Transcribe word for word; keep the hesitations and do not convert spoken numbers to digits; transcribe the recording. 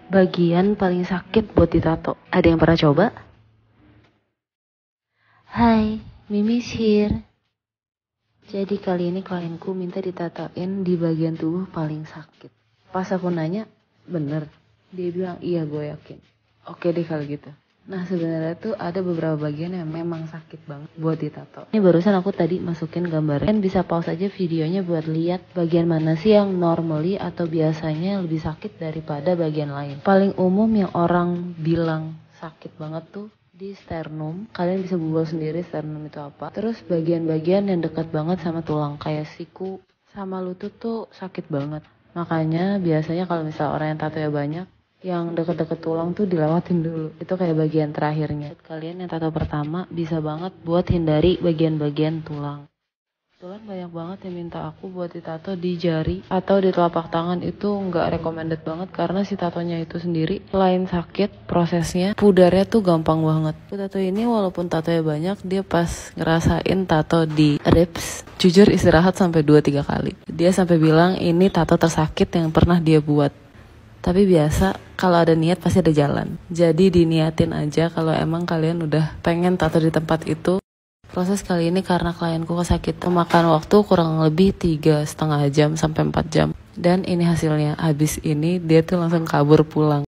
Bagian paling sakit buat ditato. Ada yang pernah coba? Hai, Mimis here. Jadi kali ini klienku minta ditatoin di bagian tubuh paling sakit. Pas aku nanya, bener? Dia bilang, iya gue yakin. Oke deh kalau gitu. Nah sebenarnya tuh ada beberapa bagian yang memang sakit banget buat ditato. Ini barusan aku tadi masukin gambarnya. Kalian bisa pause aja videonya buat lihat bagian mana sih yang normally atau biasanya lebih sakit daripada bagian lain. Paling umum yang orang bilang sakit banget tuh di sternum. Kalian bisa google sendiri sternum itu apa. Terus bagian-bagian yang dekat banget sama tulang kayak siku sama lutut tuh sakit banget. Makanya biasanya kalau misalnya orang yang tatonya banyak, yang deket-deket tulang tuh dilewatin dulu. Itu kayak bagian terakhirnya. Kalian yang tato pertama bisa banget buat hindari bagian-bagian tulang. Kebetulan banyak banget yang minta aku buat ditato di jari atau di telapak tangan. Itu nggak recommended banget karena si tatonya itu sendiri selain sakit prosesnya, pudarnya tuh gampang banget. Tato ini walaupun tatonya banyak, dia pas ngerasain tato di ribs, jujur istirahat sampai dua tiga kali. Dia sampai bilang ini tato tersakit yang pernah dia buat. Tapi biasa kalau ada niat pasti ada jalan. Jadi diniatin aja kalau emang kalian udah pengen tato di tempat itu. Proses kali ini karena klienku kesakitan, memakan waktu kurang lebih tiga setengah jam sampai empat jam. Dan ini hasilnya, habis ini dia tuh langsung kabur pulang.